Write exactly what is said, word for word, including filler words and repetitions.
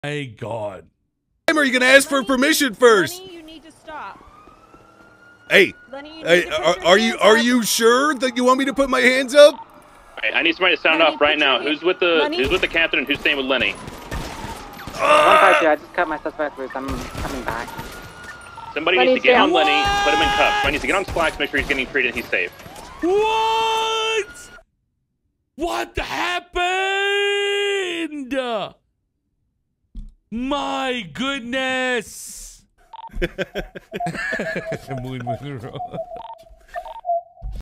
My God. Are you gonna ask for permission first? Lenny, you need to stop. Hey, Lenny, you hey, need to put are, your are you hands are up. you sure that you want me to put my hands up? All right, I need somebody to sound Lenny, off right put your now. hand- Who's with the Lenny? Who's with the captain and who's staying with Lenny? One five two, I just cut my suspect loose. I'm coming back. Somebody Lenny's needs to get down. on Lenny, put him in cuffs. Somebody needs to get on Slacks, make sure he's getting treated and he's safe. What? What happened? My goodness. Muy, muy duro.